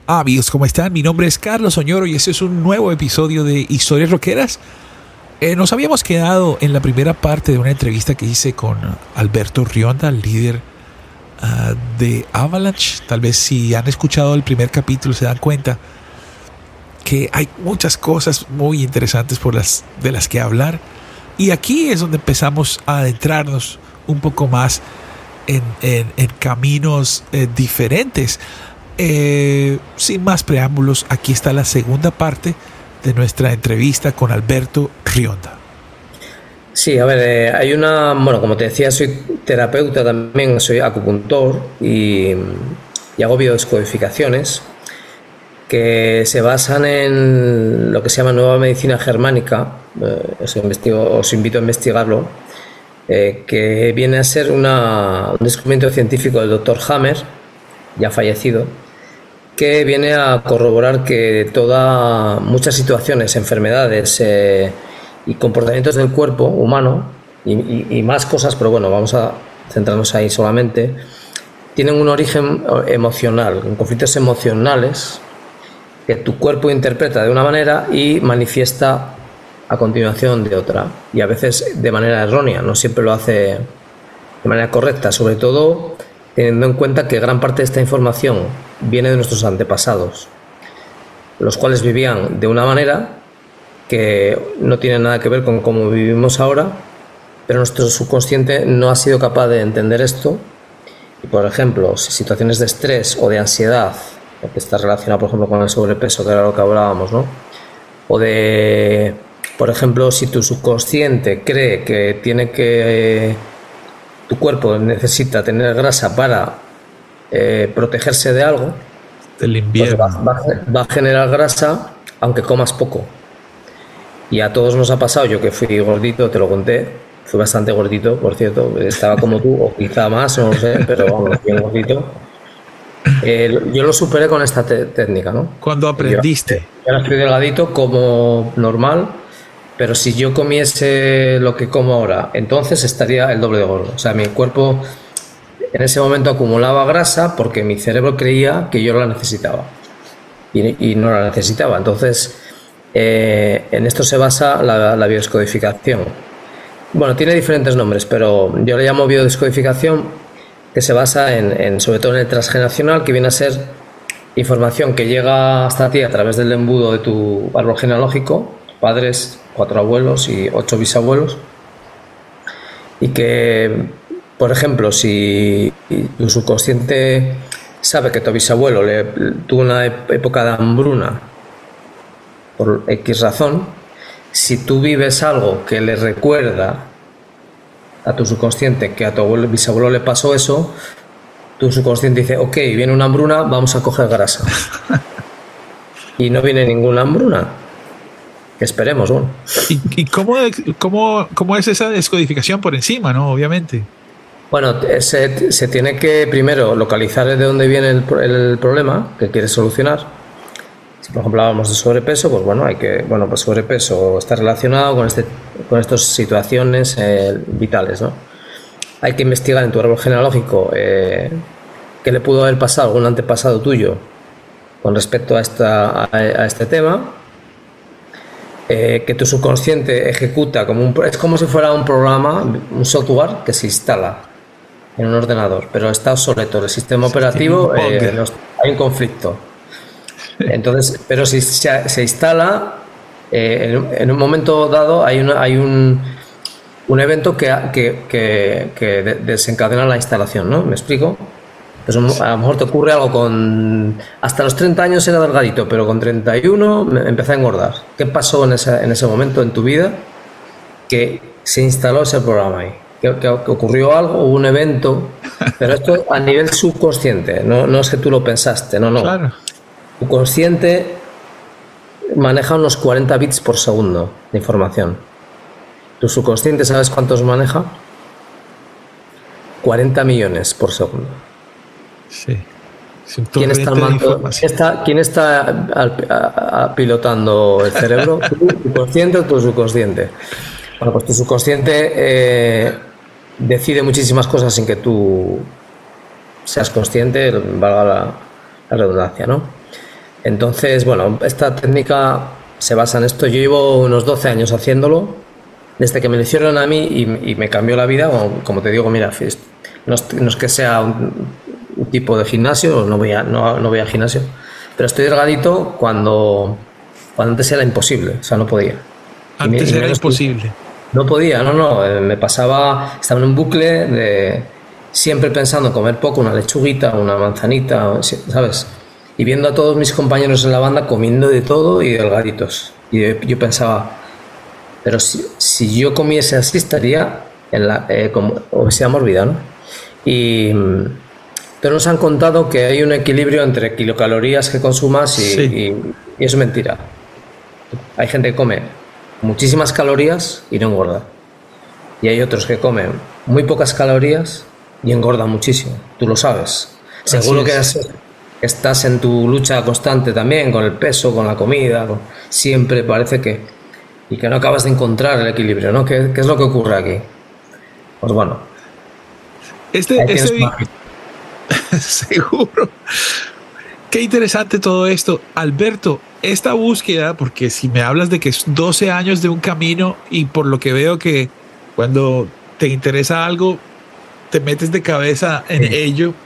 Amigos, ¿cómo están? Mi nombre es Carlos Oñoro y este es un nuevo episodio de Historias Rockeras. Nos habíamos quedado en la primera parte de una entrevista que hice con Alberto Rionda, el líder de Avalanche. Tal vez si han escuchado el primer capítulo se dan cuenta que hay muchas cosas muy interesantes de las que hablar. Y aquí es donde empezamos a adentrarnos un poco más en caminos diferentes. Sin más preámbulos, aquí está la segunda parte de nuestra entrevista con Alberto Rionda. Sí, a ver, hay bueno, como te decía, soy terapeuta también, soy acupuntor y hago biodescodificaciones que se basan en lo que se llama nueva medicina germánica. Os invito a investigarlo, que viene a ser un descubrimiento científico del doctor Hammer, ya fallecido, que viene a corroborar que muchas situaciones, enfermedades y comportamientos del cuerpo humano y más cosas, pero bueno, vamos a centrarnos ahí solamente, tienen un origen emocional, en conflictos emocionales que tu cuerpo interpreta de una manera y manifiesta a continuación de otra, y a veces de manera errónea, no siempre lo hace de manera correcta, sobre todo teniendo en cuenta que gran parte de esta información viene de nuestros antepasados, los cuales vivían de una manera que no tiene nada que ver con cómo vivimos ahora, pero nuestro subconsciente no ha sido capaz de entender esto. Y, por ejemplo, situaciones de estrés o de ansiedad, que está relacionado, por ejemplo, con el sobrepeso, que era lo que hablábamos, ¿no? O de, por ejemplo, si tu subconsciente cree que tu cuerpo necesita tener grasa para protegerse de algo, del invierno, pues va a generar grasa aunque comas poco. Y a todos nos ha pasado, yo que fui gordito, te lo conté, fui bastante gordito, por cierto, estaba como tú, o quizá más, no lo sé, pero vamos, bien gordito. Yo lo superé con esta técnica, ¿no? ¿Cuándo aprendiste? Yo ahora estoy delgadito como normal, pero si yo comiese lo que como ahora, entonces estaría el doble de gordo. O sea, mi cuerpo en ese momento acumulaba grasa porque mi cerebro creía que yo la necesitaba y no la necesitaba. Entonces, en esto se basa la biodescodificación. Bueno, tiene diferentes nombres, pero yo le llamo biodescodificación, que se basa sobre todo en el transgeneracional, que viene a ser información que llega hasta ti a través del embudo de tu árbol genealógico, padres, 4 abuelos y 8 bisabuelos, y que, por ejemplo, si tu subconsciente sabe que tu bisabuelo tuvo una época de hambruna por X razón, si tú vives algo que le recuerda a tu subconsciente que a tu bisabuelo le pasó eso, tu subconsciente dice, ok, viene una hambruna, vamos a coger grasa. Y no viene ninguna hambruna. Que esperemos, bueno. ¿Y cómo es esa descodificación por encima, no? Obviamente. Bueno, se tiene que primero localizar de dónde viene el problema que quieres solucionar. Si por ejemplo hablamos de sobrepeso, pues bueno, pues sobrepeso está relacionado con estas situaciones vitales, ¿no? Hay que investigar en tu árbol genealógico qué le pudo haber pasado a algún antepasado tuyo con respecto a este tema. Que tu subconsciente ejecuta es como si fuera un programa, un software que se instala en un ordenador, pero está obsoleto. El sistema operativo hay un conflicto. Entonces, pero si se instala en un momento dado, hay un evento que desencadena la instalación, ¿no? ¿Me explico? Pues a lo mejor te ocurre algo hasta los 30 años era delgadito, pero con 31 empecé a engordar. ¿Qué pasó en ese momento en tu vida que se instaló ese programa ahí? Que ocurrió algo, hubo un evento, pero esto a nivel subconsciente, no es que tú lo pensaste, no. Claro. Tu consciente maneja unos 40 bits por segundo de información. ¿Tu subconsciente sabes cuántos maneja? 40 millones por segundo. Sí. ¿Quién está pilotando el cerebro? ¿Tu consciente o tu subconsciente? Bueno, pues tu subconsciente decide muchísimas cosas sin que tú seas consciente, valga la redundancia, ¿no? Entonces, bueno, esta técnica se basa en esto. Yo llevo unos 12 años haciéndolo, desde que me lo hicieron a mí y me cambió la vida. Como te digo, mira, no es que sea un tipo de gimnasio, no voy a gimnasio, pero estoy delgadito cuando antes era imposible, o sea, no podía. Antes era imposible. No podía, me pasaba, estaba en un bucle de siempre pensando en comer poco, una lechuguita, una manzanita, ¿sabes? Y viendo a todos mis compañeros en la banda comiendo de todo y delgaditos. Y yo pensaba, pero si yo comiese así estaría en la como obesidad mórbida, ¿no? Pero nos han contado que hay un equilibrio entre kilocalorías que consumas y eso es mentira. Hay gente que come muchísimas calorías y no engorda. Y hay otros que comen muy pocas calorías y engordan muchísimo. Tú lo sabes. Seguro que estás en tu lucha constante también con el peso, con la comida. Siempre parece que no acabas de encontrar el equilibrio, ¿no? ¿Qué es lo que ocurre aquí? Pues bueno. Seguro. Qué interesante todo esto. Alberto, esta búsqueda, porque si me hablas de que es 12 años de un camino y por lo que veo que cuando te interesa algo, te metes de cabeza en ello,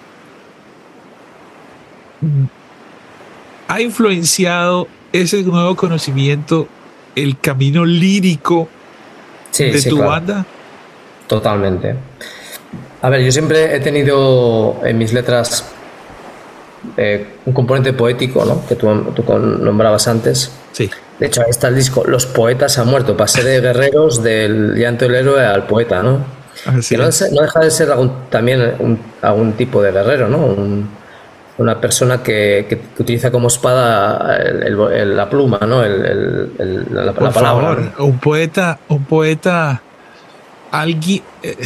¿ha influenciado ese nuevo conocimiento el camino lírico de tu banda? Totalmente. A ver, yo siempre he tenido en mis letras un componente poético, ¿no? Que tú nombrabas antes. Sí. De hecho, ahí está el disco Los poetas han muerto. Pasé de guerreros, del llanto del héroe al poeta, ¿no? Que no deja de ser también algún tipo de guerrero, ¿no? Una persona que utiliza como espada la pluma, ¿no? La Por palabra. Favor, ¿no? Un poeta, alguien.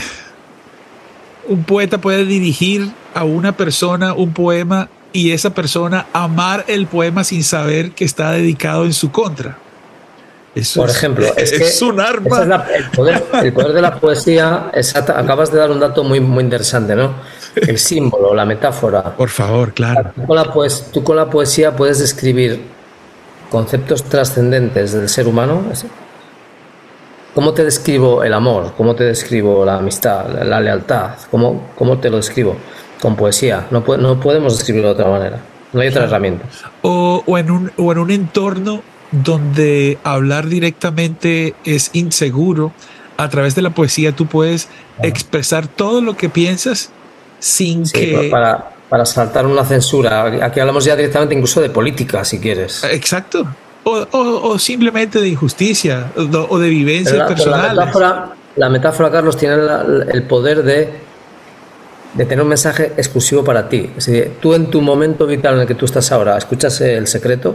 Un poeta puede dirigir a una persona un poema y esa persona amar el poema sin saber que está dedicado en su contra. Eso por ejemplo, es un arma. El poder de la poesía. Acabas de dar un dato muy, muy interesante, ¿no? El símbolo, la metáfora. Por favor, claro. Tú con la poesía puedes describir conceptos trascendentes del ser humano. ¿Cómo te describo el amor? ¿Cómo te describo la amistad, la lealtad? ¿Cómo te lo describo? Con poesía. No podemos describirlo de otra manera. No hay otra herramienta. O en un entorno donde hablar directamente es inseguro, a través de la poesía tú puedes expresar todo lo que piensas sin que... Para saltar una censura. Aquí hablamos ya directamente incluso de política, si quieres. Exacto. O simplemente de injusticia o de vivencias personales. La metáfora, Carlos, tiene el poder de tener un mensaje exclusivo para ti. Es decir, tú en tu momento vital en el que tú estás ahora, escuchas El Secreto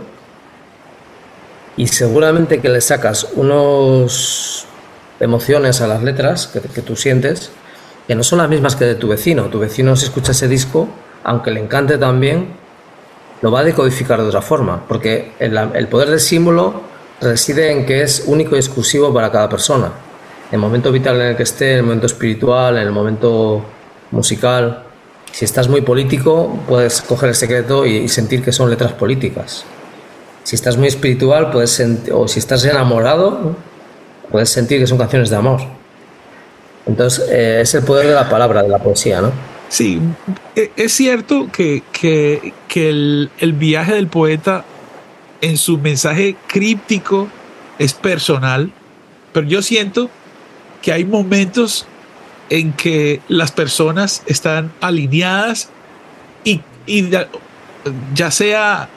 y seguramente que le sacas unas emociones a las letras que tú sientes que no son las mismas que de tu vecino. Tu vecino, si escucha ese disco, aunque le encante también, lo va a decodificar de otra forma, porque el poder del símbolo reside en que es único y exclusivo para cada persona. En el momento vital en el que esté, en el momento espiritual, en el momento musical. Si estás muy político, puedes coger El Secreto y sentir que son letras políticas. Si estás muy espiritual, o si estás enamorado, puedes sentir que son canciones de amor. Entonces, es el poder de la palabra, de la poesía, ¿no? Sí, es cierto que el viaje del poeta en su mensaje críptico es personal, pero yo siento que hay momentos en que las personas están alineadas y ya sea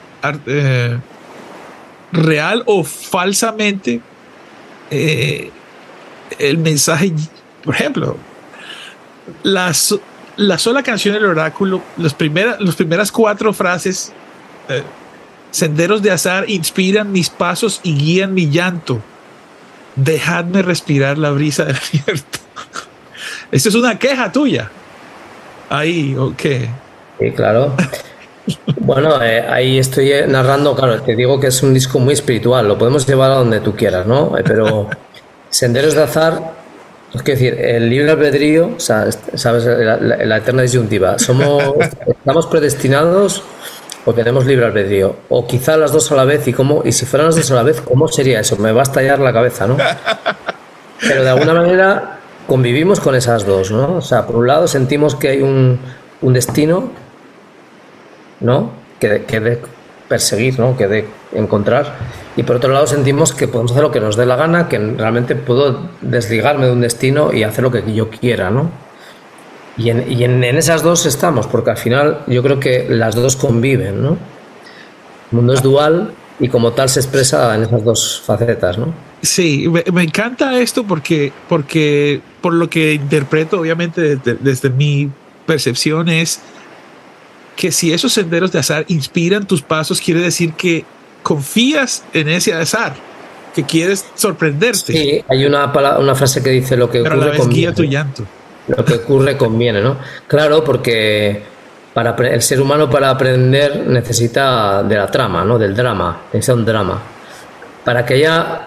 real o falsamente el mensaje, por ejemplo, la sola canción del oráculo, las primeras 4 frases, senderos de azar inspiran mis pasos y guían mi llanto. Dejadme respirar la brisa del abierto. Esto es una queja tuya. Ahí, ¿o qué? Sí, claro. Bueno, ahí estoy narrando, claro, te digo que es un disco muy espiritual, lo podemos llevar a donde tú quieras, ¿no? Pero senderos de azar, es decir, el libre albedrío, o sea, sabes, la eterna disyuntiva. Estamos predestinados o tenemos libre albedrío, o quizá las dos a la vez, y si fueran las dos a la vez, ¿cómo sería eso? Me va a estallar la cabeza, ¿no? Pero de alguna manera convivimos con esas dos, ¿no? O sea, por un lado sentimos que hay un destino, ¿no? Que de perseguir, ¿no? Que de encontrar, y por otro lado sentimos que podemos hacer lo que nos dé la gana, que realmente puedo desligarme de un destino y hacer lo que yo quiera, ¿no? Y en esas dos estamos, porque al final yo creo que las dos conviven, ¿no? El mundo es dual y como tal se expresa en esas dos facetas, ¿no? Sí, me encanta esto porque por lo que interpreto, obviamente desde mi percepción, es que si esos senderos de azar inspiran tus pasos, quiere decir que confías en ese azar, que quieres sorprenderte. Sí, hay una frase que dice lo que pero ocurre a la vez conviene. Guía tu llanto. Lo que ocurre conviene, ¿no? Claro, porque el ser humano para aprender necesita de la trama, ¿no? Del drama, necesita un drama. Para que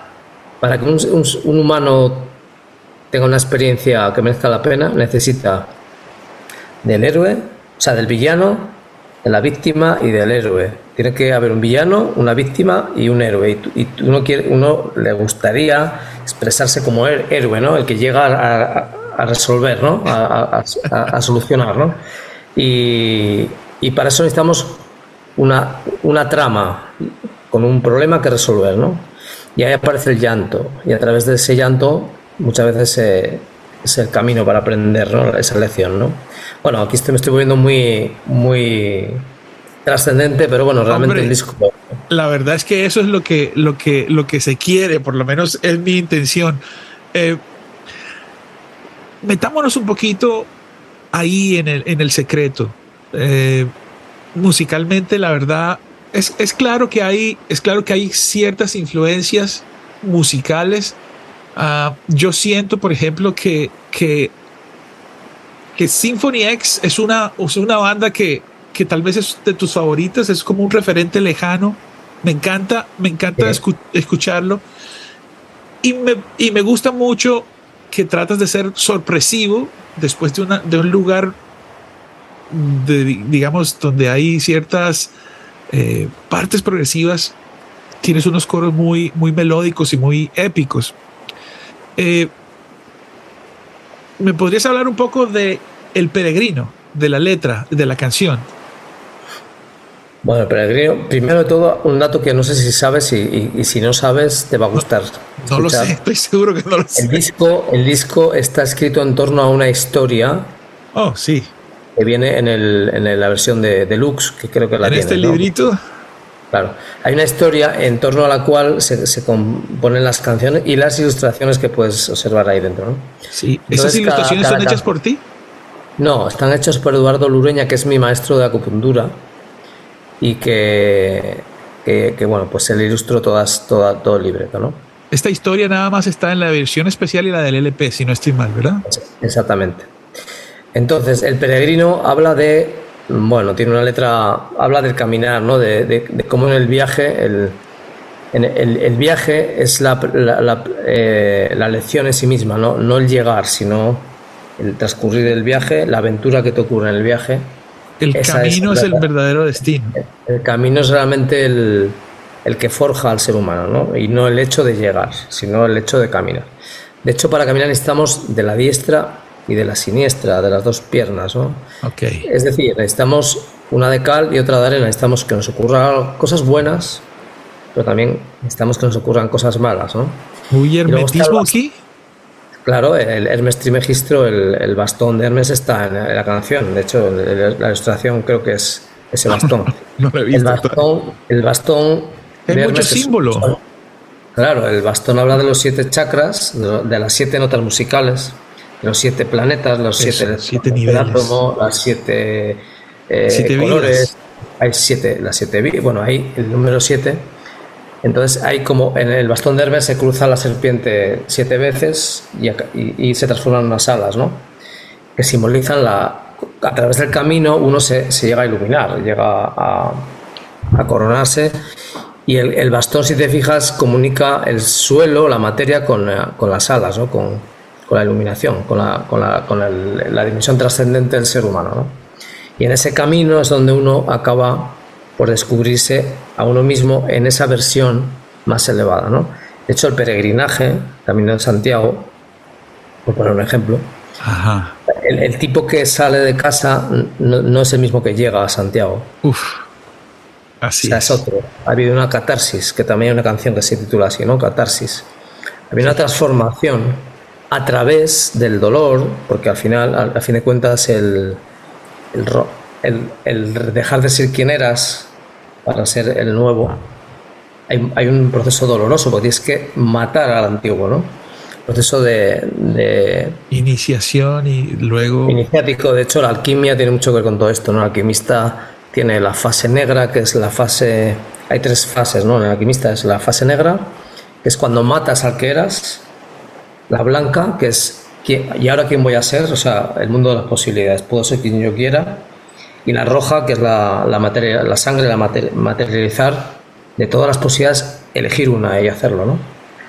un humano tenga una experiencia que merezca la pena, necesita del héroe, o sea, del villano, de la víctima y del héroe. Tiene que haber un villano, una víctima y un héroe. Y uno le gustaría expresarse como héroe, ¿no? El que llega a resolver, ¿no? A solucionar, ¿no? Y para eso necesitamos una trama con un problema que resolver, ¿no? Y ahí aparece el llanto, y a través de ese llanto muchas veces es el camino para aprender, ¿no? Esa lección, ¿no? Bueno, aquí me estoy volviendo muy trascendente, pero bueno, realmente Hombre, el disco... La verdad es que eso es lo que se quiere, por lo menos es mi intención. Metámonos un poquito ahí en el secreto. Musicalmente, la verdad, es claro que hay ciertas influencias musicales. Yo siento, por ejemplo, que Symphony X es una banda que tal vez es de tus favoritas, es como un referente lejano. Me encanta escucharlo. Y me gusta mucho que tratas de ser sorpresivo después de un lugar digamos, donde hay ciertas partes progresivas. Tienes unos coros muy melódicos y muy épicos. ¿Me podrías hablar un poco de El Peregrino, de la letra, de la canción? Bueno, El Peregrino, primero de todo, un dato que no sé si sabes y si no sabes te va a gustar. No lo sé, estoy seguro que no lo sé. El disco está escrito en torno a una historia. Oh, sí. Que viene en la versión de Deluxe, que creo que la tiene. ¿En este librito? Claro. Hay una historia en torno a la cual se componen las canciones y las ilustraciones que puedes observar ahí dentro, ¿no? Sí. ¿Esas ilustraciones son hechas por ti? No, están hechas por Eduardo Lureña, que es mi maestro de acupuntura y que bueno, pues él ilustró todo el libreto, ¿no? Esta historia nada más está en la versión especial y la del LP, si no estoy mal, ¿verdad? Exactamente. Entonces, El Peregrino habla bueno, tiene una letra, habla del caminar, ¿no? De cómo en el viaje, el viaje es la lección en sí misma, ¿no? No el llegar, sino el transcurrir del viaje, la aventura que te ocurre en el viaje. El camino es el verdadero destino. El camino es realmente el que forja al ser humano, ¿no? Y no el hecho de llegar, sino el hecho de caminar. De hecho, para caminar necesitamos de la diestra y de la siniestra, de las dos piernas, ¿no? Okay. Es decir, necesitamos una de cal y otra de arena. Necesitamos que nos ocurran cosas buenas, pero también necesitamos que nos ocurran cosas malas, ¿no? ¿Muy hermetismo aquí? Claro, el Hermes Trismegisto, el bastón de Hermes está en la canción. De hecho, la ilustración creo que es ese bastón. No lo he visto. El bastón hay mucho símbolo. Claro, el bastón habla de los 7 chakras, de las 7 notas musicales, de los 7 planetas, los 7 niveles, átomos, las 7 colores. Hay 7, las 7, bueno, hay el número 7. Entonces hay como en el bastón de Hermes se cruza la serpiente 7 veces y se transforman en unas alas, ¿no? Que simbolizan a través del camino uno se llega a iluminar, llega a coronarse. Y el bastón, si te fijas, comunica el suelo, la materia con las alas, ¿no? Con la iluminación, con la dimensión trascendente del ser humano, ¿no? Y en ese camino es donde uno acaba por descubrirse a uno mismo en esa versión más elevada, ¿no? De hecho, el peregrinaje, Camino de Santiago, por poner un ejemplo, Ajá. el tipo que sale de casa no es el mismo que llega a Santiago. Uf, O así sea, es es. otro. Ha habido una catarsis, que también hay una canción que se titula así, ¿no? Catarsis. Había una transformación a través del dolor, porque al final, al fin de cuentas, el dejar de ser quien eras para ser el nuevo, hay un proceso doloroso, porque tienes que matar al antiguo, ¿no? Proceso de Iniciación y luego... iniciático. De hecho, la alquimia tiene mucho que ver con todo esto, ¿no? El alquimista tiene la fase negra, que es la fase... Hay 3 fases, ¿no? En el alquimista es la fase negra, que es cuando matas al que eras. La blanca, que es ¿y ahora quién voy a ser? O sea, el mundo de las posibilidades. Puedo ser quien yo quiera. Y la roja, que es la materia, la sangre, materializar de todas las posibilidades, elegir una y hacerlo, ¿no?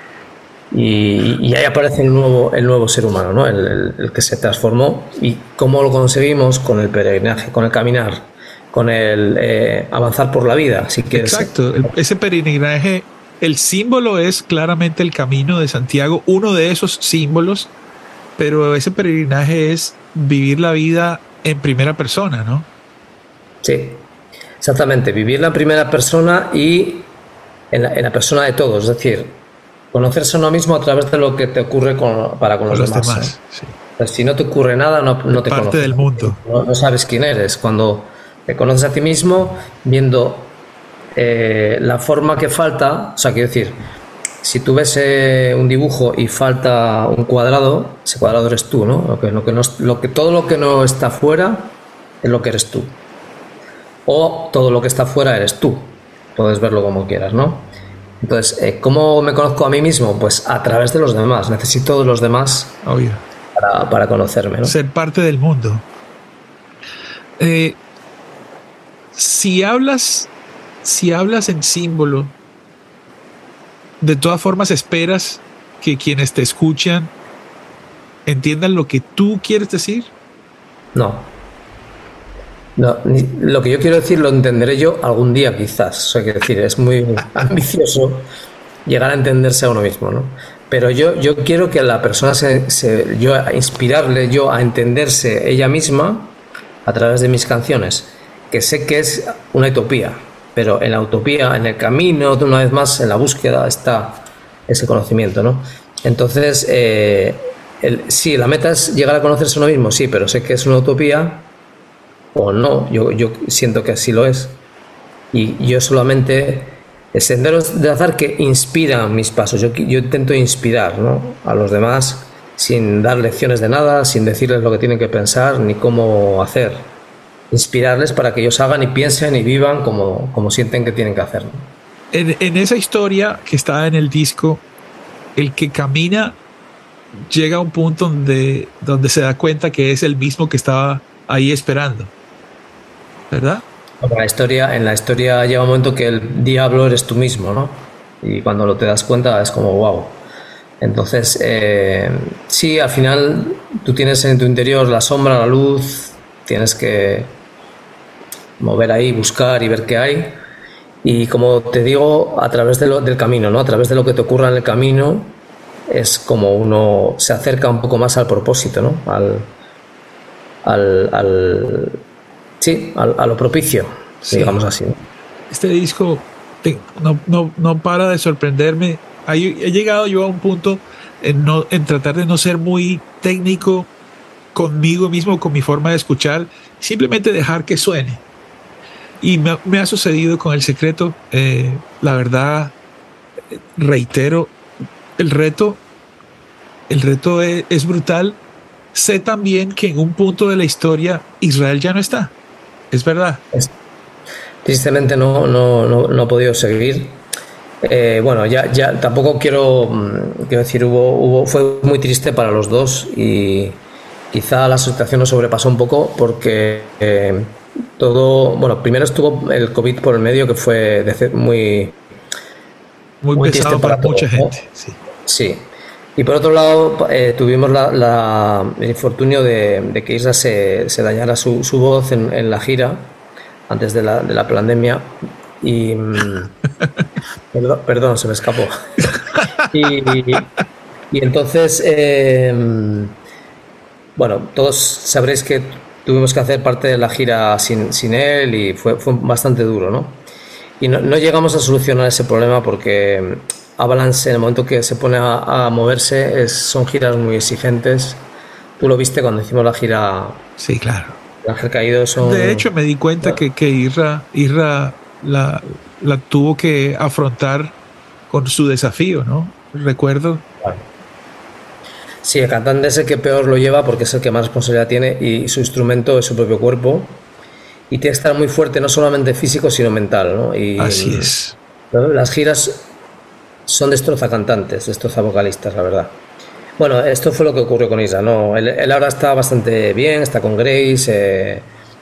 Y ahí aparece el nuevo ser humano, ¿no? El que se transformó. ¿Y cómo lo conseguimos? Con el peregrinaje, con el caminar, con el avanzar por la vida, si quieres. Exacto, ese peregrinaje, el símbolo es claramente el Camino de Santiago, uno de esos símbolos, pero ese peregrinaje es vivir la vida en primera persona, ¿no? Sí, exactamente, vivirla en primera persona y en la persona de todos, es decir, conocerse a uno mismo a través de lo que te ocurre para con los demás. Sí. Pues si no te ocurre nada, no te Parte conoces. del mundo. No sabes quién eres. Cuando te conoces a ti mismo, viendo la forma que falta, o sea, quiero decir, si tú ves un dibujo y falta un cuadrado, ese cuadrado eres tú, ¿no? Todo lo que no está fuera es lo que eres tú. O todo lo que está fuera eres tú. Puedes verlo como quieras, ¿no? Entonces, ¿cómo me conozco a mí mismo? Pues a través de los demás. Necesito de los demás Obvio. para conocerme, ¿no? Ser parte del mundo. Si hablas en símbolo, de todas formas esperas que quienes te escuchan entiendan lo que tú quieres decir. No, lo que yo quiero decir lo entenderé yo algún día, quizás. O sea, quiero decir, es muy ambicioso llegar a entenderse a uno mismo, ¿no? Pero yo quiero que la persona yo a inspirarle, yo a entenderse ella misma a través de mis canciones, que sé que es una utopía, pero en la utopía, en el camino, una vez más, en la búsqueda está ese conocimiento, ¿no? Entonces, sí, la meta es llegar a conocerse a uno mismo, sí, pero sé que es una utopía o no, yo siento que así lo es. Y yo solamente, el sendero de azar que inspira mis pasos, yo intento inspirar, ¿no?, a los demás sin dar lecciones de nada, sin decirles lo que tienen que pensar ni cómo hacer. Inspirarles para que ellos hagan y piensen y vivan como sienten que tienen que hacer, ¿no? En esa historia que está en el disco, el que camina llega a un punto donde se da cuenta que es el mismo que estaba ahí esperando, ¿verdad? En la historia llega un momento que el diablo eres tú mismo, ¿no? Y cuando lo te das cuenta es como wow. Entonces, sí, al final tú tienes en tu interior la sombra, la luz, tienes que mover ahí, buscar y ver qué hay. Y como te digo, a través del camino, ¿no? A través de lo que te ocurra en el camino, es como uno se acerca un poco más al propósito, ¿no? A lo propicio, sí, digamos así, ¿no? Este disco no para de sorprenderme. He llegado yo a un punto en tratar de no ser muy técnico conmigo mismo, con mi forma de escuchar, simplemente dejar que suene. Y me ha sucedido con El Secreto. La verdad, reitero, el reto es brutal. Sé también que en un punto de la historia Israel ya no está. Es verdad. Tristemente no he podido seguir. Bueno, ya tampoco quiero decir, fue muy triste para los dos y quizá la situación nos sobrepasó un poco porque primero estuvo el COVID por el medio, que fue muy pesado triste para mucha todos, ¿no? gente. Sí. Y por otro lado, tuvimos el infortunio de que Isra se dañara su voz en la gira, antes de la pandemia. Y perdón, se me escapó. y entonces, bueno, todos sabréis que tuvimos que hacer parte de la gira sin él y fue bastante duro, ¿no? Y no llegamos a solucionar ese problema porque Avalanche, en el momento que se pone a moverse, son giras muy exigentes. Tú lo viste cuando hicimos la gira. Sí, claro. El Ángel Caído De hecho, me di cuenta que Isra la tuvo que afrontar con su desafío, ¿no? Recuerdo. Claro. Sí, el cantante es el que peor lo lleva porque es el que más responsabilidad tiene y su instrumento es su propio cuerpo. Y tiene que estar muy fuerte, no solamente físico, sino mental, ¿no? Y así es. Las giras son destrozacantantes, vocalistas, la verdad. Bueno, esto fue lo que ocurrió con Isra, ¿no? Él ahora está bastante bien, está con Grace,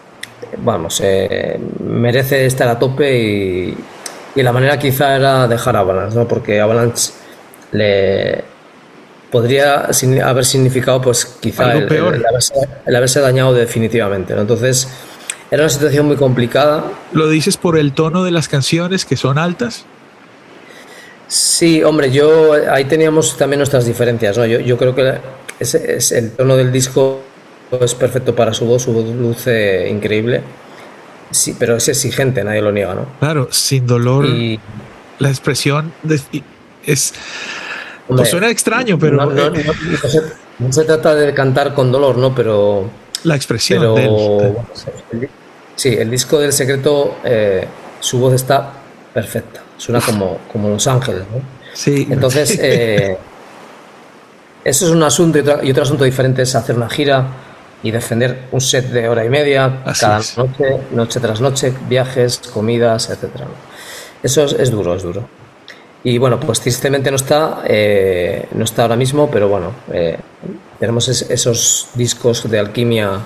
merece estar a tope y la manera quizá era dejar Avalanche, ¿no? Porque Avalanche le podría haber significado pues quizá el haberse dañado definitivamente, ¿no? Entonces era una situación muy complicada. ¿Lo dices por el tono de las canciones que son altas? Sí, hombre, ahí teníamos también nuestras diferencias, ¿no? Yo creo que es el tono del disco es perfecto para su voz luce increíble. Sí, pero es exigente, nadie lo niega, ¿no? Claro, sin dolor. Y la expresión es... Hombre, suena extraño, pero... No se trata de cantar con dolor, ¿no? Pero... La expresión del... Sí, el disco del Secreto, su voz está perfecta. Suena como Los Ángeles, ¿no? Sí. Entonces, eso es un asunto y otro asunto diferente es hacer una gira y defender un set de hora y media cada noche tras noche, viajes, comidas, etcétera. Eso es duro. Y bueno, pues tristemente no está ahora mismo, pero bueno, tenemos esos discos de Alquimia,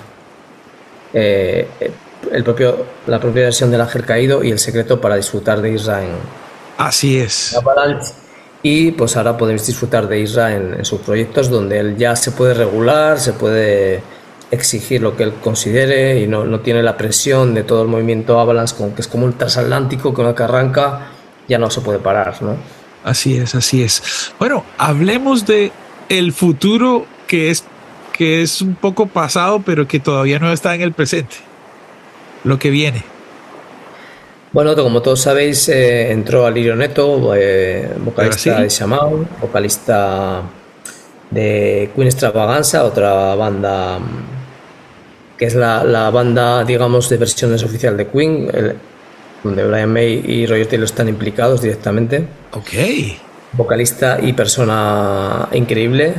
la propia versión del Ángel Caído y El Secreto para disfrutar de Isra en... Así es. Y pues ahora podéis disfrutar de Isra en sus proyectos donde él ya se puede regular, se puede exigir lo que él considere y no tiene la presión de todo el movimiento Avalanche, que es como un transatlántico que una que arranca ya no se puede parar, ¿no? Así es. Bueno, hablemos de el futuro que es un poco pasado, pero que todavía no está en el presente. Lo que viene. Bueno, como todos sabéis, entró Alirio Neto, vocalista de Shaman, vocalista de Queen Extravaganza, otra banda que es la banda, digamos, de versiones oficial de Queen, donde Brian May y Roger Taylor están implicados directamente. Ok. Vocalista y persona increíble.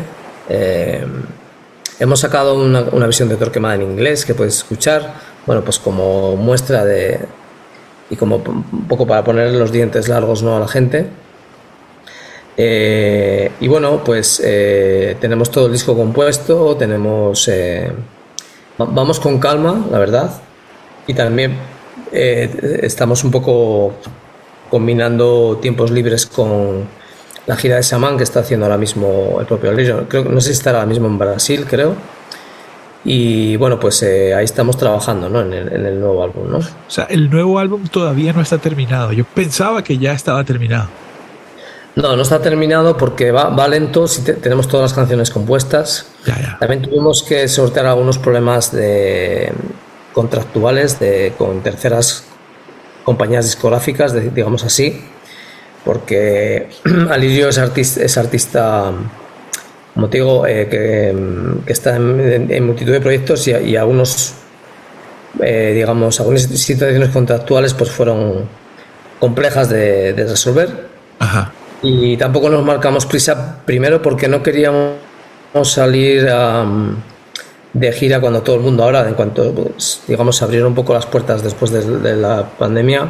Hemos sacado una versión de Torquemada en inglés que puedes escuchar, bueno, pues como muestra y como un poco para poner los dientes largos, ¿no?, a la gente. Y bueno, pues tenemos todo el disco compuesto, vamos con calma, la verdad, y también estamos un poco combinando tiempos libres con la gira de Shaman que está haciendo ahora mismo el propio Alirio. No sé si estará ahora mismo en Brasil, creo. Y bueno, pues ahí estamos trabajando, ¿no?, en el nuevo álbum, ¿no? O sea, el nuevo álbum todavía no está terminado. Yo pensaba que ya estaba terminado. No está terminado porque va lento. Tenemos todas las canciones compuestas. Ya. También tuvimos que sortear algunos problemas contractuales con terceras compañías discográficas, digamos así, porque Alirio es artista, como te digo, que está en multitud de proyectos y algunos, digamos, algunas situaciones contractuales pues fueron complejas de resolver. Ajá. Y tampoco nos marcamos prisa, primero porque no queríamos salir de gira cuando todo el mundo ahora, en cuanto, pues, digamos, se abrieron un poco las puertas después de la pandemia.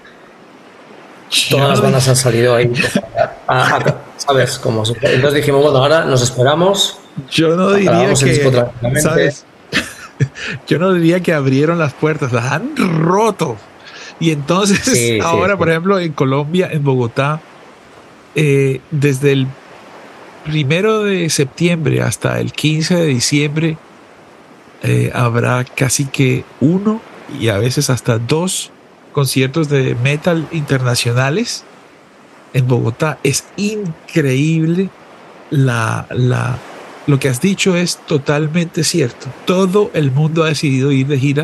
Todas las bandas han salido ahí, ¿sabes? Entonces dijimos, bueno, ahora nos esperamos. Yo no diría que, ¿sabes? Yo no diría que abrieron las puertas, las han roto. Y entonces ahora, por ejemplo, en Colombia, en Bogotá, desde el 1 de septiembre hasta el 15 de diciembre habrá casi que 1 y a veces hasta 2 conciertos de metal internacionales en Bogotá. Es increíble. Lo que has dicho es totalmente cierto. Todo el mundo ha decidido ir de gira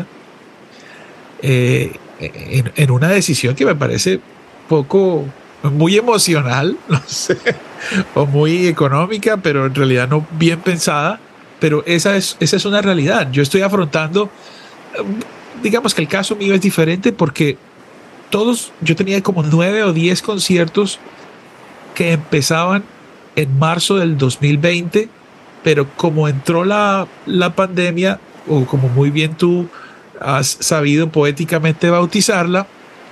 en una decisión que me parece muy emocional, no sé, o muy económica, pero en realidad no bien pensada. Pero esa es una realidad. Yo estoy afrontando, digamos que el caso mío es diferente porque yo tenía como 9 o 10 conciertos que empezaban en marzo del 2020, pero como entró la pandemia, o como muy bien tú has sabido poéticamente bautizarla,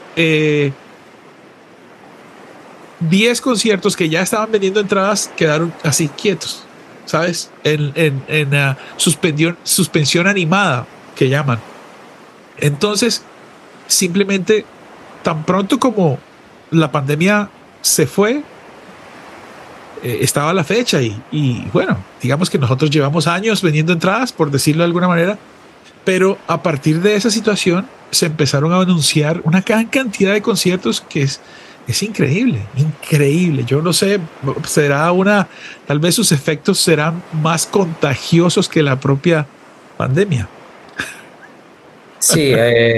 10 conciertos que ya estaban vendiendo entradas quedaron así quietos, ¿sabes? En suspensión animada, que llaman. Entonces, simplemente, tan pronto como la pandemia se fue, estaba la fecha y bueno, digamos que nosotros llevamos años vendiendo entradas, por decirlo de alguna manera, pero a partir de esa situación se empezaron a anunciar una gran cantidad de conciertos que es increíble, increíble. Yo no sé, tal vez sus efectos serán más contagiosos que la propia pandemia. Sí,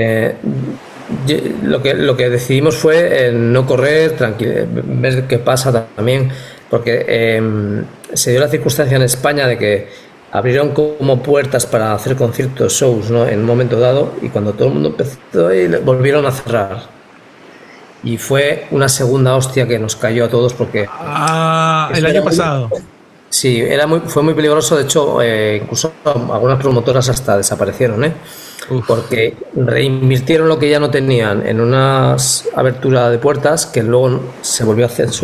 lo que decidimos fue no correr, ver qué pasa también, porque se dio la circunstancia en España de que abrieron como puertas para hacer conciertos, shows, ¿no?, en un momento dado, y cuando todo el mundo empezó, volvieron a cerrar. Y fue una segunda hostia que nos cayó a todos porque... el año pasado. Sí, fue muy peligroso. De hecho, incluso algunas promotoras hasta desaparecieron, porque reinvirtieron lo que ya no tenían en una abertura de puertas que luego se volvió a hacer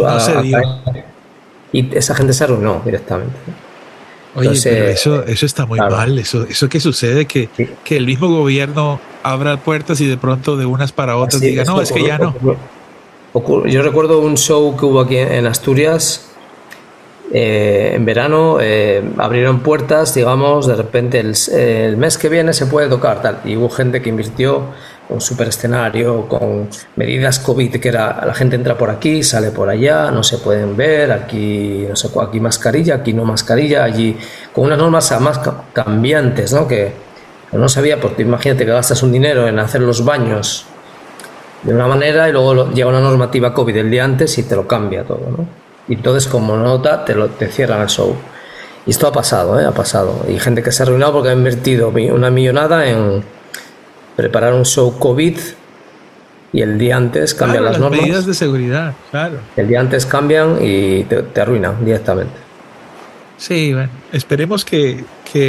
y esa gente se arruinó directamente. Oye, entonces, pero eso está muy mal. Eso que sucede, que el mismo gobierno abra puertas y de pronto de unas para otras diga, no, es que ya no. Yo recuerdo un show que hubo aquí en Asturias en verano, abrieron puertas, digamos, de repente el mes que viene se puede tocar, tal, y hubo gente que invirtió un super escenario con medidas COVID, que era la gente entra por aquí, sale por allá, no se pueden ver, aquí no sé, aquí mascarilla, aquí no mascarilla, allí, con unas normas más cambiantes, ¿no?, que no sabía, porque imagínate que gastas un dinero en hacer los baños de una manera y luego llega una normativa COVID el día antes y te lo cambia todo, ¿no? Y entonces, como nota, te cierran el show. Y esto ha pasado, ha pasado. Y gente que se ha arruinado porque ha invertido una millonada en preparar un show COVID y el día antes cambian las normas. Medidas de seguridad, claro. El día antes cambian y te arruinan directamente. Sí, bueno, esperemos que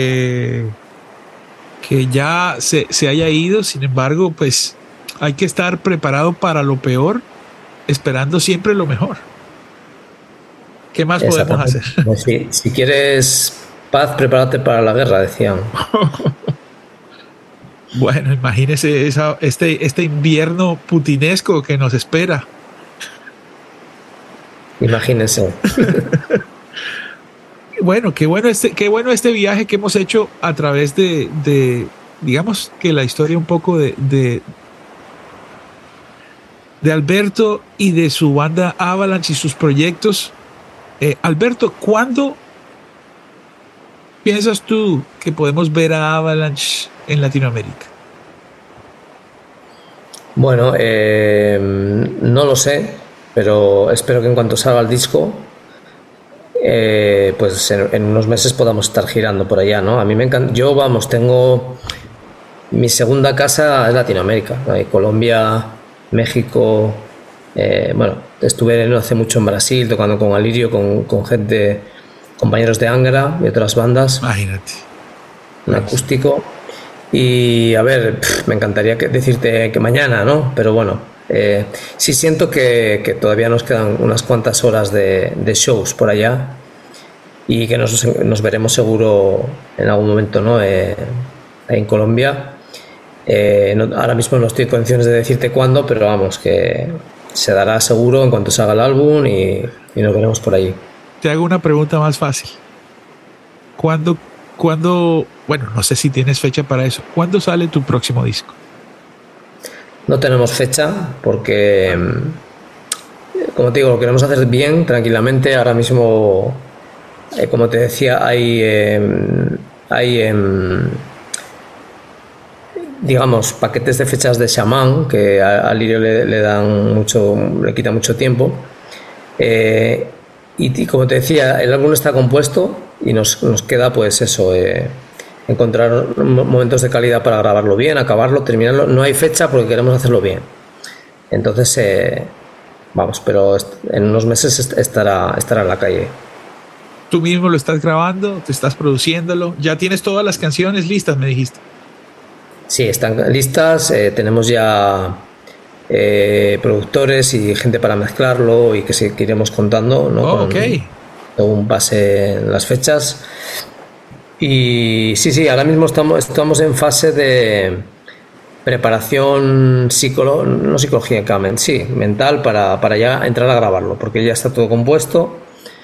ya se haya ido. Sin embargo, pues hay que estar preparado para lo peor, esperando siempre lo mejor. ¿Qué más podemos hacer? Pues si quieres paz, prepárate para la guerra, decían. Bueno, imagínese este invierno putinesco que nos espera. Imagínense. Bueno, qué bueno este viaje que hemos hecho a través de digamos que la historia un poco de Alberto y de su banda Avalanche y sus proyectos. Alberto, ¿cuándo piensas tú que podemos ver a Avalanche en Latinoamérica? Bueno, no lo sé, pero espero que en cuanto salga el disco, pues en unos meses podamos estar girando por allá, ¿no? A mí me encanta. Yo, tengo mi segunda casa es Latinoamérica, ¿no? Colombia, México. Estuve no hace mucho en Brasil tocando con Alirio, con gente, compañeros de Angra y otras bandas. Imagínate. Un acústico. Y a ver, me encantaría decirte que mañana, ¿no? Pero bueno, sí siento que todavía nos quedan unas cuantas horas de shows por allá y que nos veremos seguro en algún momento, ¿no? En Colombia. Ahora mismo no estoy en condiciones de decirte cuándo, pero vamos, que se dará seguro en cuanto salga el álbum y nos veremos por allí. Te hago una pregunta más fácil. ¿Cuándo, bueno, no sé si tienes fecha para eso, ¿cuándo sale tu próximo disco? No tenemos fecha porque, como te digo, lo queremos hacer bien, tranquilamente. Ahora mismo, como te decía, hay digamos, paquetes de fechas de Shaman que al Lirio le dan mucho, le quita mucho tiempo. Y como te decía, el álbum está compuesto y nos queda pues eso, encontrar momentos de calidad para grabarlo bien, acabarlo, terminarlo. No hay fecha porque queremos hacerlo bien. Entonces, vamos, pero en unos meses estará en la calle. ¿Tú mismo lo estás grabando? ¿Te estás produciéndolo? ¿Ya tienes todas las canciones listas, me dijiste? Sí, están listas. Tenemos ya productores y gente para mezclarlo y que iremos contando, ¿no? Oh, ok. Según pasen las fechas. Y sí, ahora mismo estamos en fase de preparación no psicológicamente, sí, mental para ya entrar a grabarlo, porque ya está todo compuesto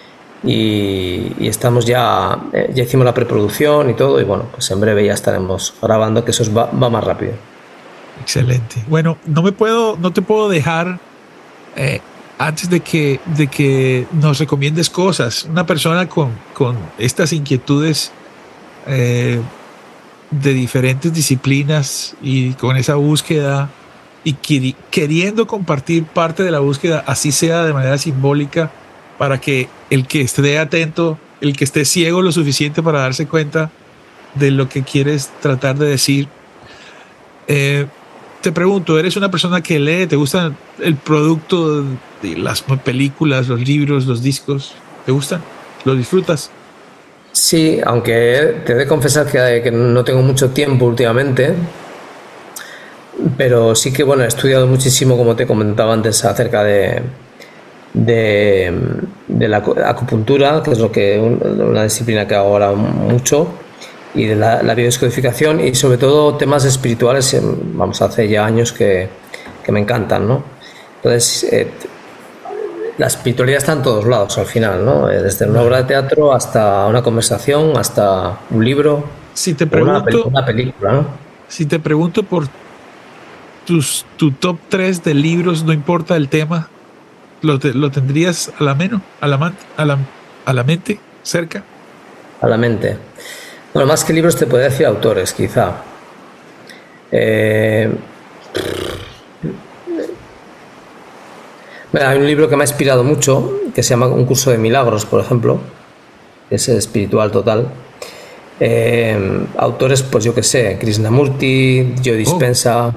y estamos ya hicimos la preproducción y todo, y bueno, pues en breve ya estaremos grabando, que eso va más rápido. Excelente. Bueno, no te puedo dejar antes de que nos recomiendes cosas. Una persona con estas inquietudes de diferentes disciplinas y con esa búsqueda y queriendo compartir parte de la búsqueda, así sea de manera simbólica, para que el que esté atento, el que esté ciego lo suficiente para darse cuenta de lo que quieres tratar de decir. Te pregunto, ¿eres una persona que lee? ¿Te gusta el producto de las películas, los libros, los discos? ¿Te gustan? ¿Lo disfrutas? Sí, aunque te he de confesar que no tengo mucho tiempo últimamente, pero sí que bueno, he estudiado muchísimo, como te comentaba antes, acerca de la acupuntura, que es una disciplina que hago ahora mucho, y de la biodescodificación, y sobre todo temas espirituales. Vamos, hace ya años que me encantan, ¿no? Entonces, la espiritualidad está en todos lados al final, ¿no? Desde una obra de teatro hasta una conversación, hasta un libro, si te pregunto, una película, ¿no? Si te pregunto por tu top 3 de libros, no importa el tema, ¿lo tendrías a la mente, cerca? A la mente. Bueno, más que libros te podría decir autores, quizá. Hay un libro que me ha inspirado mucho, que se llama Un curso de milagros, por ejemplo. Es espiritual total. Autores, pues yo que sé, Krishnamurti, Joe Dispenza,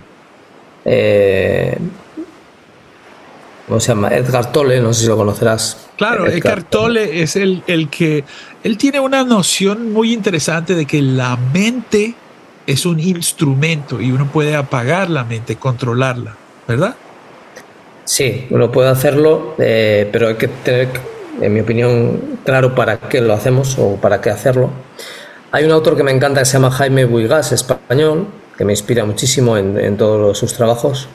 ¿cómo se llama? Edgar Tolle, no sé si lo conocerás. Claro, Edgar Tolle es el que... Él tiene una noción muy interesante de que la mente es un instrumento y uno puede apagar la mente, controlarla, ¿verdad? Sí, uno puede hacerlo, pero hay que tener, en mi opinión, claro para qué lo hacemos o para qué hacerlo. Hay un autor que me encanta que se llama Jaime Buigas, español, que me inspira muchísimo en todos sus trabajos,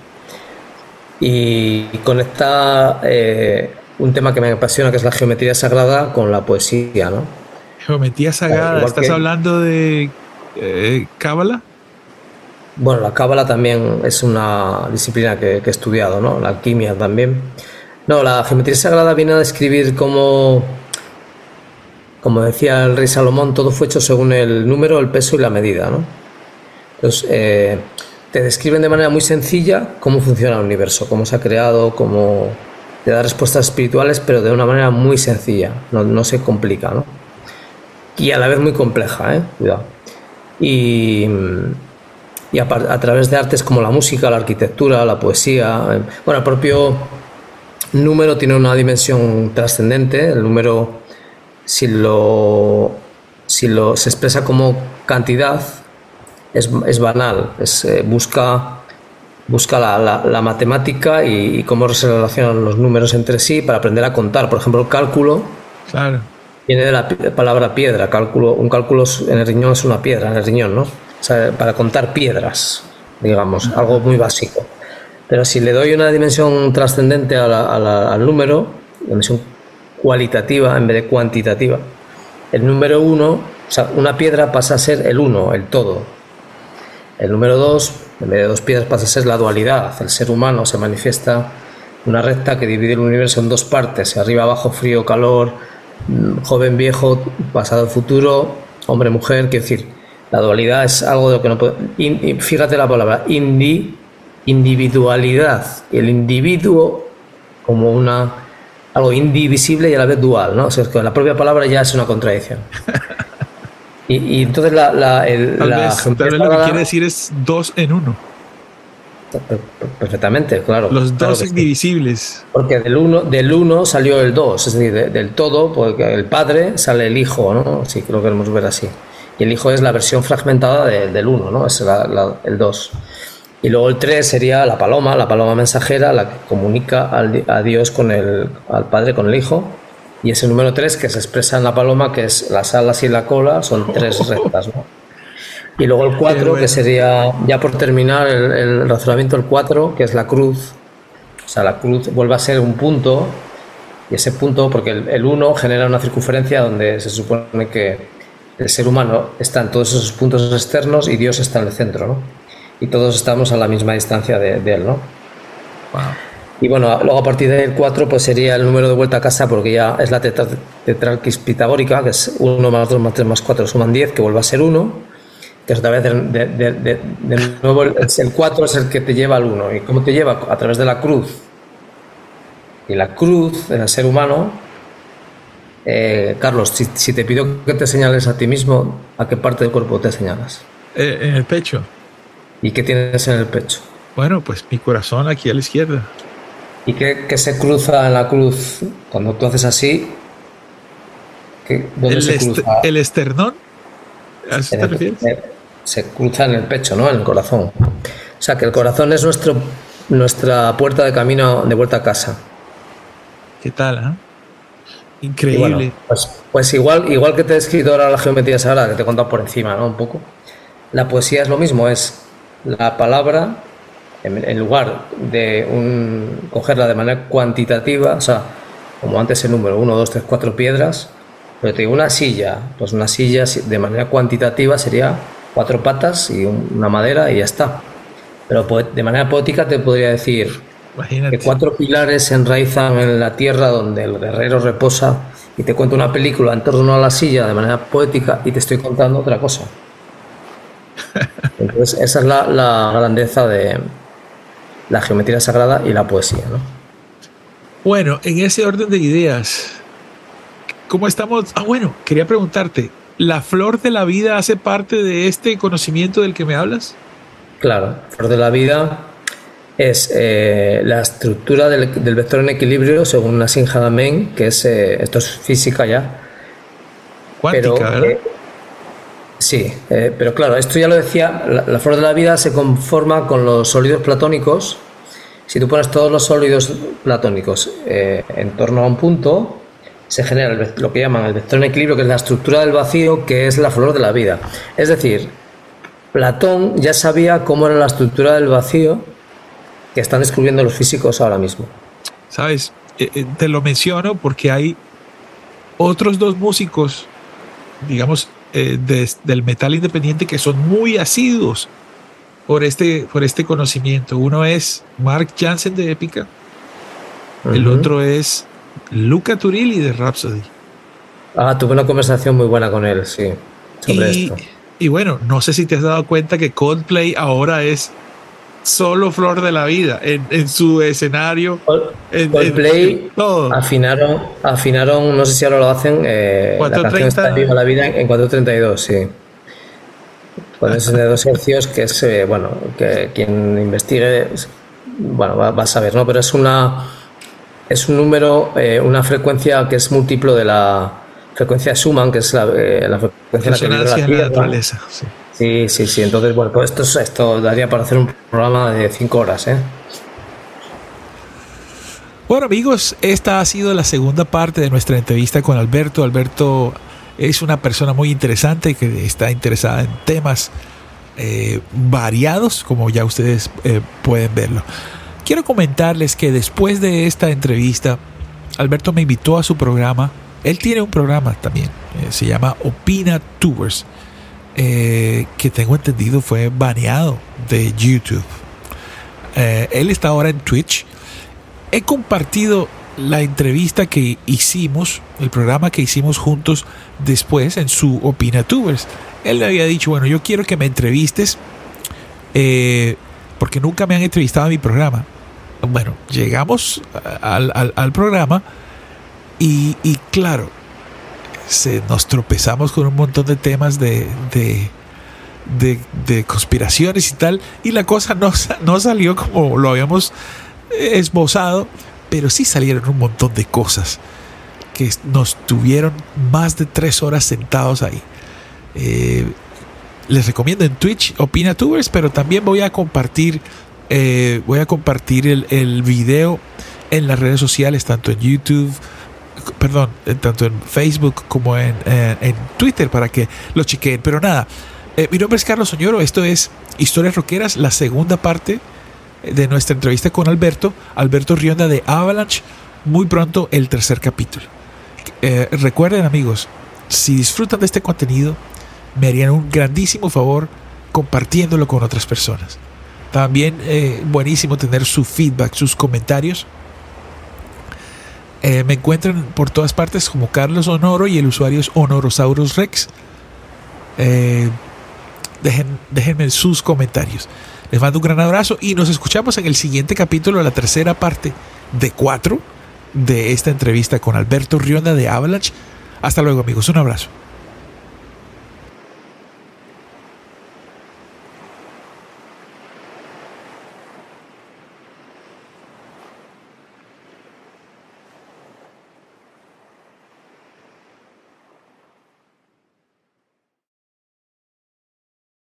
y conecta un tema que me apasiona, que es la geometría sagrada, con la poesía, ¿no? Geometría sagrada, ¿estás hablando de Cábala? Bueno, la cábala también es una disciplina que he estudiado, ¿no? La alquimia también. No, la geometría sagrada viene a describir como decía el rey Salomón, todo fue hecho según el número, el peso y la medida, ¿no? Entonces, te describen de manera muy sencilla cómo funciona el universo, cómo se ha creado, cómo te da respuestas espirituales, pero de una manera muy sencilla, no se complica, ¿no? Y a la vez muy compleja, cuidado. Y a través de artes como la música, la arquitectura, la poesía, bueno, el propio número tiene una dimensión trascendente. El número, si se expresa como cantidad, es banal, busca la matemática y cómo se relacionan los números entre sí para aprender a contar. Por ejemplo, el cálculo, claro, viene de la palabra piedra. Un cálculo en el riñón es una piedra, en el riñón, ¿no? O sea, para contar piedras, digamos, algo muy básico. Pero si le doy una dimensión trascendente al número, dimensión cualitativa en vez de cuantitativa, el número 1, o sea, una piedra pasa a ser el 1, el todo. El número 2, en vez de 2 piedras, pasa a ser la dualidad. El ser humano se manifiesta una recta que divide el universo en 2 partes, arriba, abajo, frío, calor, joven, viejo, pasado, futuro, hombre, mujer. Quiero decir, la dualidad es algo de lo que no puede... Fíjate la palabra, individualidad. El individuo como algo indivisible y a la vez dual, ¿no? O sea, es que la propia palabra ya es una contradicción. Y entonces tal vez lo que quiere decir es 2 en 1. Perfectamente, claro. Los 2 claro indivisibles. Sí. Porque del uno salió el 2, es decir, del todo, porque el padre sale el hijo, ¿no? Sí, creo que lo queremos ver así. Y el hijo es la versión fragmentada del 1, ¿no? Es el 2. Y luego el 3 sería la paloma mensajera, la que comunica a Dios al padre con el hijo. Y ese número 3 que se expresa en la paloma, que es las alas y la cola, son 3 rectas, ¿no? Y luego el 4, que sería, ya por terminar el razonamiento, el 4, que es la cruz. O sea, la cruz vuelve a ser un punto, y ese punto, porque el 1 genera una circunferencia donde se supone que el ser humano está en todos esos puntos externos y Dios está en el centro, ¿no? Y todos estamos a la misma distancia de él, ¿no? Wow. Y bueno, luego a partir del 4 pues sería el número de vuelta a casa, porque ya es la tetrarquis pitagórica, que es 1 más 2 más 3 más 4 suman 10, que vuelve a ser 1, que es otra vez de nuevo el 4 es el que te lleva al 1. ¿Y cómo te lleva? A través de la cruz. Y la cruz del ser humano, Carlos, si te pido que te señales a ti mismo, ¿a qué parte del cuerpo te señalas? En el pecho. ¿Y qué tienes en el pecho? Bueno, pues mi corazón aquí a la izquierda. ¿Y qué se cruza en la cruz? Cuando tú haces así, ¿dónde se cruza? ¿El esternón? ¿A eso te refieres? Se cruza en el pecho, ¿no? En el corazón. O sea, que el corazón es nuestra puerta de camino de vuelta a casa. ¿Qué tal, eh? Increíble. Bueno, pues igual que te he escrito ahora la geometría sagrada, que te he contado por encima, ¿no? Un poco. La poesía es lo mismo, es la palabra, en lugar de cogerla de manera cuantitativa, o sea, como antes el número 1, 2, 3, 4 piedras, pero te digo una silla, pues una silla de manera cuantitativa sería 4 patas y una madera y ya está. Pero de manera poética te podría decir, imagínate, que 4 pilares se enraizan en la tierra donde el guerrero reposa, y te cuento una película en torno a la silla de manera poética y te estoy contando otra cosa. Entonces esa es la grandeza de la geometría sagrada y la poesía, ¿no? Bueno, en ese orden de ideas, ¿cómo estamos? Bueno, quería preguntarte, ¿la flor de la vida hace parte de este conocimiento del que me hablas? Claro, flor de la vida es la estructura del vector en equilibrio según Nassim Haramein, que es esto es física ya. Cuántica, pero, ¿verdad? Sí, pero claro, esto ya lo decía, la flor de la vida se conforma con los sólidos platónicos. Si tú pones todos los sólidos platónicos en torno a un punto, se genera lo que llaman el vector en equilibrio, que es la estructura del vacío, que es la flor de la vida. Es decir, Platón ya sabía cómo era la estructura del vacío que están descubriendo los físicos ahora mismo. Sabes, te lo menciono porque hay otros 2 músicos, digamos, del metal independiente, que son muy asiduos por este conocimiento. Uno es Mark Jansen de Épica, el otro es Luca Turilli de Rhapsody. Tuve una conversación muy buena con él, sí, sobre esto. Y bueno, no sé si te has dado cuenta que Coldplay ahora es solo flor de la vida en su escenario. Coldplay afinaron, no sé si ahora lo hacen, la canción está Viva la vida en 4:32, sí. 4:32 hercios, que es, bueno, que quien investigue, bueno, va a saber, ¿no? Pero es un número, una frecuencia que es múltiplo de la frecuencia de Schumann, que es la frecuencia en la que vive la naturaleza, sí. Sí. Entonces, bueno, pues esto daría para hacer un programa de 5 horas, ¿eh? Bueno, amigos, esta ha sido la segunda parte de nuestra entrevista con Alberto. Alberto es una persona muy interesante que está interesada en temas variados, como ya ustedes pueden verlo. Quiero comentarles que después de esta entrevista, Alberto me invitó a su programa. Él tiene un programa también, se llama Opina Tours. que tengo entendido fue baneado de YouTube. Él está ahora en Twitch. He compartido la entrevista que hicimos, el programa que hicimos juntos después en su Opinatubers. Él me había dicho, bueno, yo quiero que me entrevistes porque nunca me han entrevistado en mi programa. Bueno, llegamos al programa y claro, nos tropezamos con un montón de temas de conspiraciones y tal, y la cosa no salió como lo habíamos esbozado, pero sí salieron un montón de cosas que nos tuvieron más de 3 horas sentados ahí. Les recomiendo en Twitch Opinatubers, pero también voy a compartir el video en las redes sociales, tanto en YouTube, tanto en Facebook como en Twitter, para que lo chequeen. Pero nada, mi nombre es Carlos Oñoro, esto es Historias Rockeras, la segunda parte de nuestra entrevista con Alberto Rionda de Avalanche. Muy pronto el tercer capítulo. Recuerden, amigos, si disfrutan de este contenido, me harían un grandísimo favor compartiéndolo con otras personas. También buenísimo tener su feedback, sus comentarios. Me encuentran por todas partes como Carlos Onoro y el usuario es Honorosaurus Rex. Déjenme sus comentarios. Les mando un gran abrazo y nos escuchamos en el siguiente capítulo, la tercera parte de 4 de esta entrevista con Alberto Rionda de Avalanche. Hasta luego, amigos. Un abrazo.